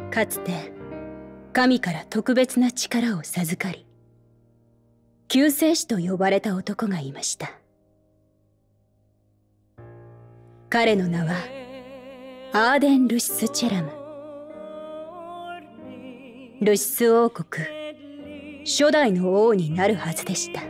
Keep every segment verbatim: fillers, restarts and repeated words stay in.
かつて神から特別な力を授かり、救世主と呼ばれた男がいました。彼の名はアーデン・ルシス・チェラム。ルシス王国初代の王になるはずでした。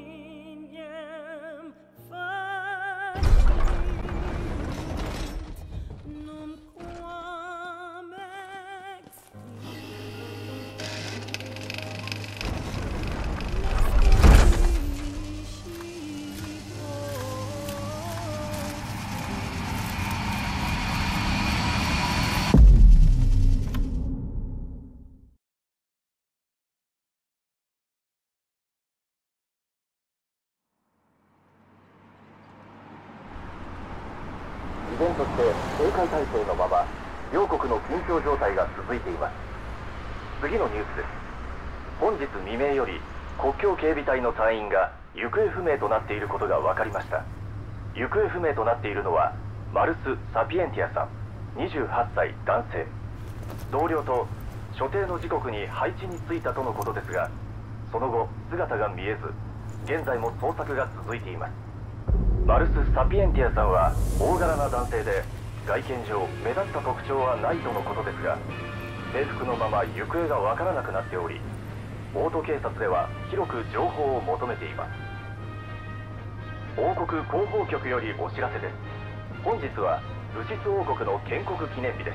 依然として警戒態勢のまま両国の緊張状態が続いています。次のニュースです。本日未明より国境警備隊の隊員が行方不明となっていることが分かりました。行方不明となっているのはマルス・サピエンティアさん、にじゅうはっさい男性。同僚と所定の時刻に配置に就いたとのことですが、その後姿が見えず、現在も捜索が続いています。マルス・サピエンティアさんは大柄な男性で、外見上目立った特徴はないとのことですが、制服のまま行方がわからなくなっており、オート警察では広く情報を求めています。王国広報局よりお知らせです。本日はルシス王国の建国記念日です。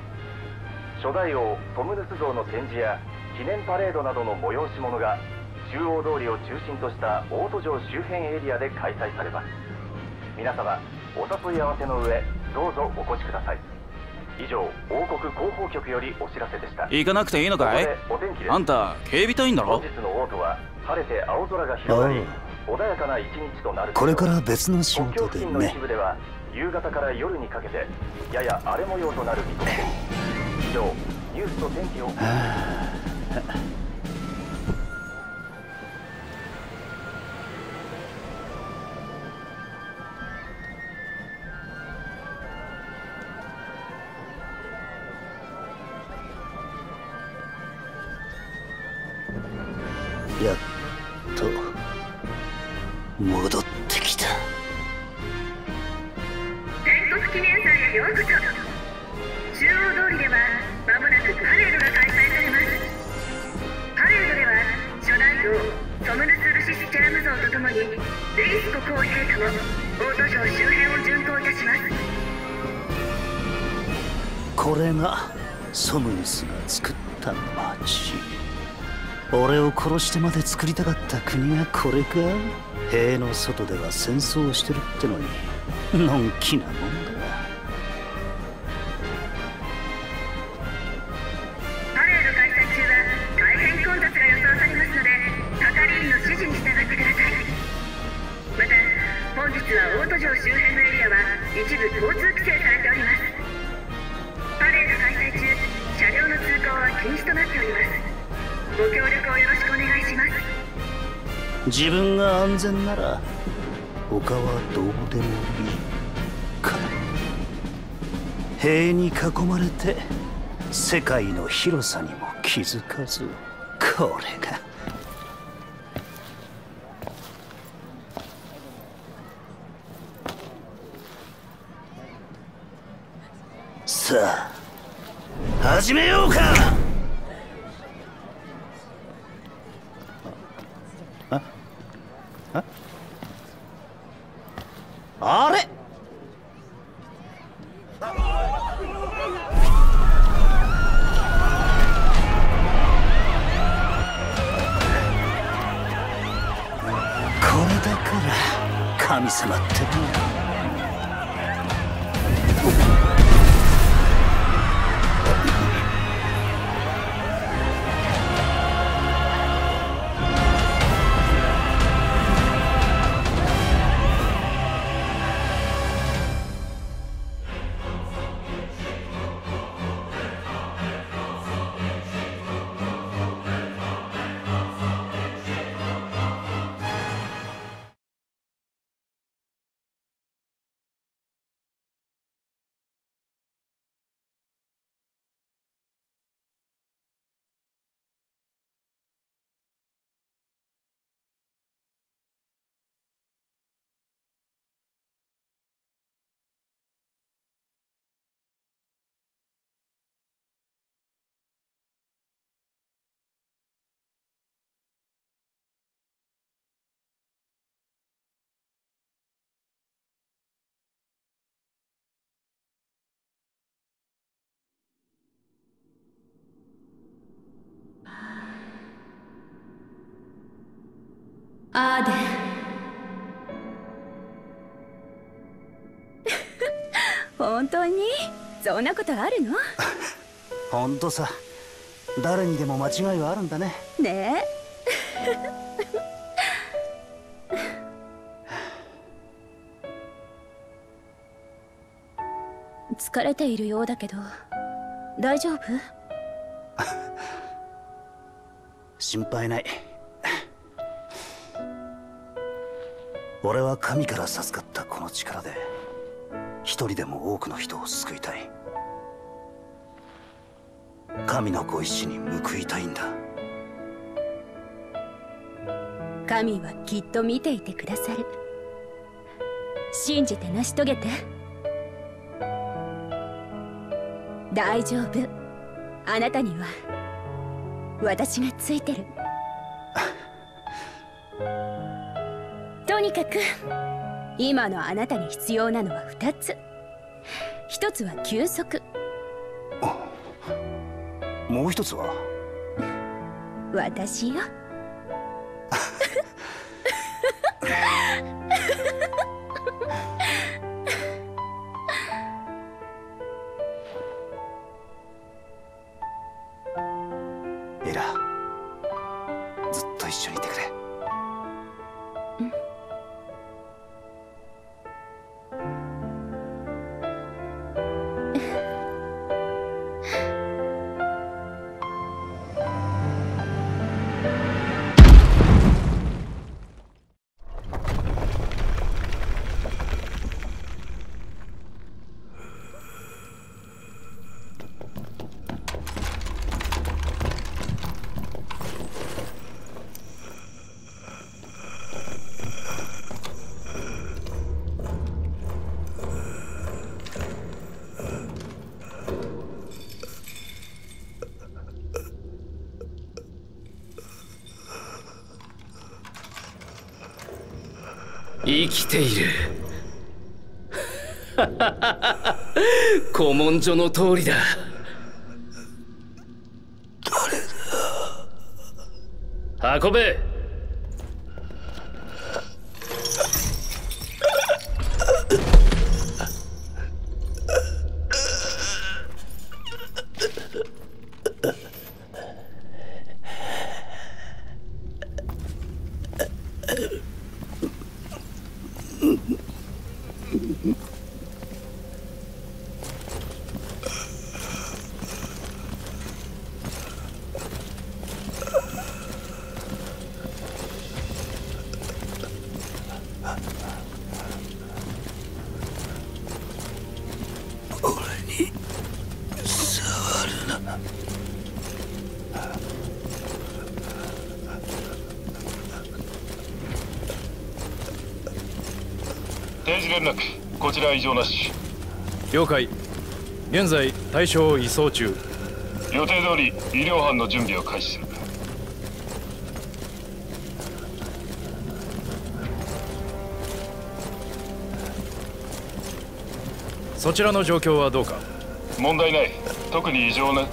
初代王ソムヌス像の展示や記念パレードなどの催し物が中央通りを中心としたオート城周辺エリアで開催されます。皆様お誘い合わせの上、どうぞお越しください。以上、王国広報局よりお知らせでした。 行かなくていいのかい？ お天気です。 あんた警備隊員だろ？ 本日の王都は晴れて青空が広がり、穏やかな一日となる。 これから別の仕国境事で付近の一ね。 部では夕方から夜にかけてやや荒れ模様となる見込みです。以上、ニュースと天気を。 やっと戻ってきた。 建国記念祭へようこそ。中央通りではまもなくパレードが開催されます。パレードでは初代王ソムヌス・ルシス・チェラム像とともにルイス国王陛下もオート城周辺を巡行いたします。 これがソムヌスが作った町。俺を殺してまで作りたかった国がこれか。塀の外では戦争をしてるってのにのんきなもんだ。 パレード開催中は大変混雑が予想されますので、係員の指示に従ってください。また本日はオート城周辺のエリアは一部交通規制されております。パレード開催中、車両の通行は禁止となっております。ご協力をよろしくお願いします。 自分が安全なら他はどうでもいいか。塀に囲まれて世界の広さにも気づかず、これがさあ始めようか。あれ？これだから神様ってのは。 アーデン本当にそんなことあるの？ ほんとさ、誰にでも間違いはあるんだね。 ねえ疲れているようだけど大丈夫？ 心配ない。俺は神から授かったこの力で一人でも多くの人を救いたい。神のご意志に報いたいんだ。 神はきっと見ていてくださる。信じて成し遂げて。大丈夫、あなたには私がついてる。とにかく今のあなたに必要なのはふたつ。ひとつは休息。 もう一つは私よ。 エラ、ずっと一緒にいてくれ。 生きている。古文書の通りだ。誰だ？運べ。 定時連絡、こちら異常なし。 了解。現在対象を移送中。 予定通り医療班の準備を開始する。 そちらの状況はどうか？ 問題ない。特に異常な。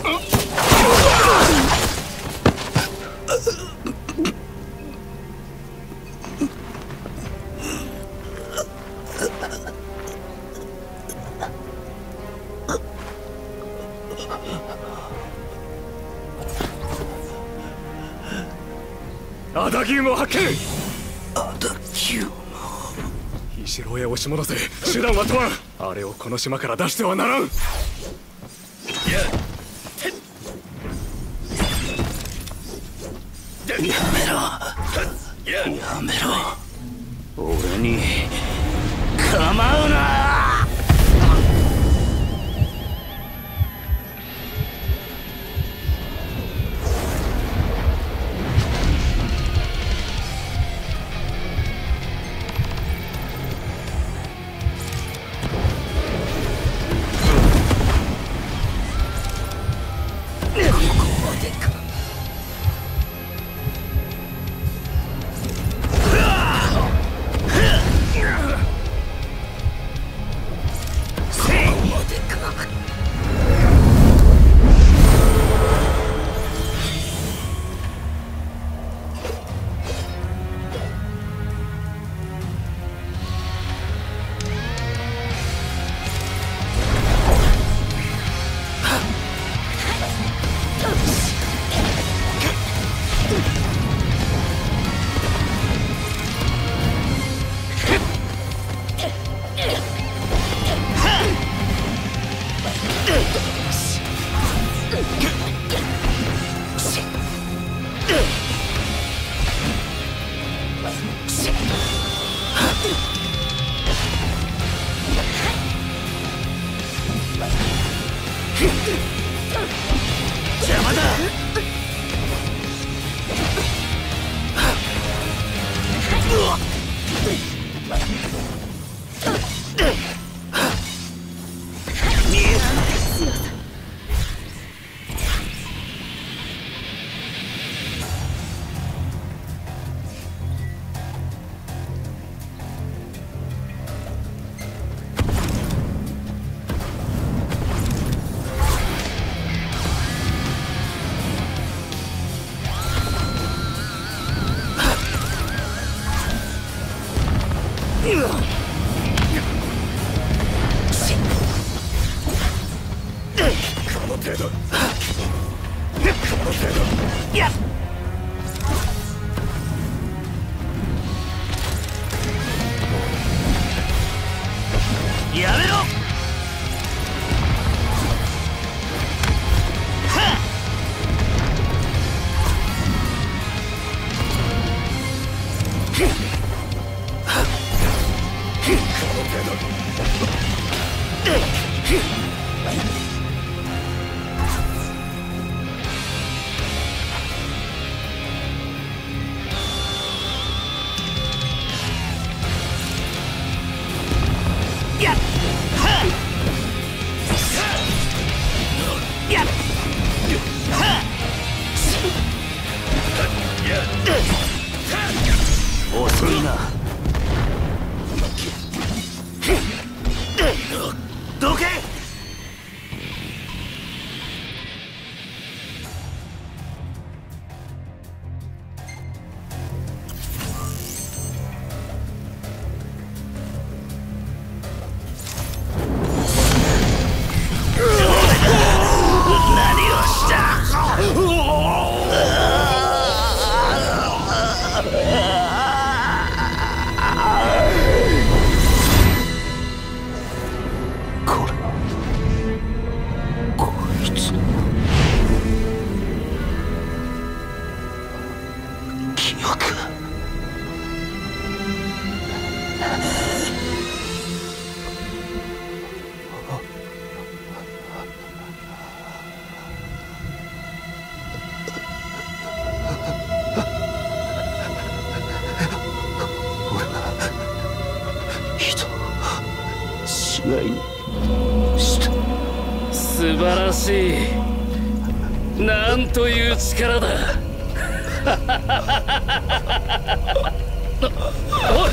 アダギウムを発見。 アダギウム。 石牢へ押し戻せ。手段は問わん。あれをこの島から出してはならん。 やめろ、やめろ。俺に構うな。 見えた強さ。 この程度この程度やっやめろ。やっはっやっはっ遅いな。どけ。何をした。これこいつ記憶。俺は人を死骸にした。 素晴らしい。なんという力だ。おい